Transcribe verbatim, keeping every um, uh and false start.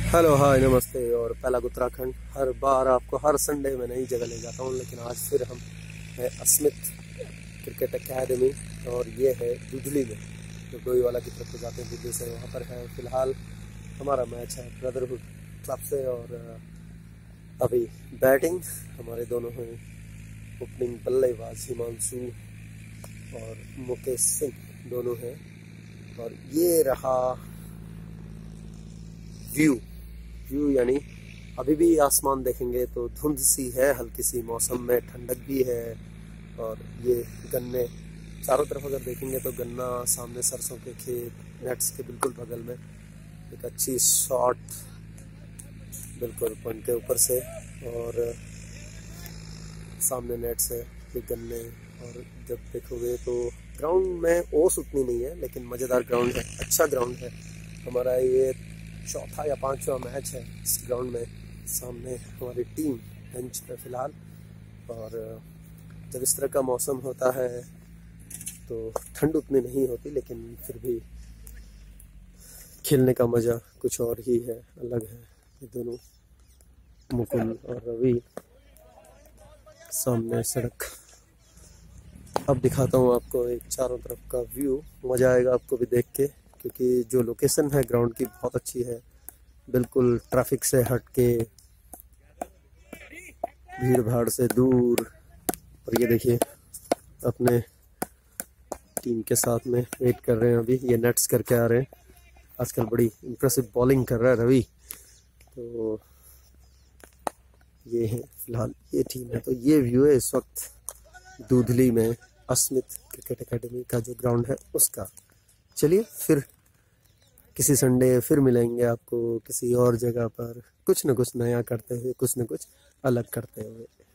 Hello hi नमस्ते। और पहला उत्तराखंड, हर बार आपको हर संडे में नई जगह ले जाता हूँ, लेकिन आज फिर हम हैं अस्मित क्रिकेट एकेडमी और ये है दुधली में, जो डोईवाला की तरफ को जाते हैं दिल्ली से। वहाँ पर है फिलहाल हमारा मैच है ब्रदरहुड क्लब से। और अभी बैटिंग हमारे दोनों हैं ओपनिंग बल्लेबाज हिमांशु और मुकेश सिंह दोनों हैं। और ये रहा व्यू व्यू यानी अभी भी आसमान देखेंगे तो धुंध सी है, हल्की सी मौसम में ठंडक भी है। और ये गन्ने चारों तरफ अगर देखेंगे तो गन्ना, सामने सरसों के खेत, नेट्स के बिल्कुल बगल में एक अच्छी शॉट बिल्कुल पॉइंट के ऊपर से, और सामने नेट्स है, ये गन्ने। और जब देखोगे तो ग्राउंड में ओस उतनी नहीं है, लेकिन मज़ेदार ग्राउंड है, अच्छा ग्राउंड है। हमारा ये चौथा या पांचवा मैच है इस ग्राउंड में। सामने हमारी टीम बेंच पे फिलहाल। और जब इस तरह का मौसम होता है तो ठंड उतनी नहीं होती, लेकिन फिर भी खेलने का मज़ा कुछ और ही है, अलग है। ये दोनों मुकुल और रवि सामने सड़क। अब दिखाता हूँ आपको एक चारों तरफ का व्यू, मज़ा आएगा आपको भी देख के, क्योंकि जो लोकेशन है ग्राउंड की बहुत अच्छी है, बिल्कुल ट्रैफिक से हट के, भीड़ भाड़ से दूर। और ये देखिए अपने टीम के साथ में वेट कर रहे हैं, अभी ये नेट्स करके आ रहे हैं। आजकल बड़ी इम्प्रेसिव बॉलिंग कर रहा है रवि। तो ये है फिलहाल ये टीम है। तो ये व्यू है इस वक्त दूधली में अस्मित क्रिकेट एकेडमी का जो ग्राउंड है उसका। चलिए फिर किसी संडे फिर मिलेंगे आपको किसी और जगह पर, कुछ न कुछ नया करते हुए, कुछ न कुछ अलग करते हुए।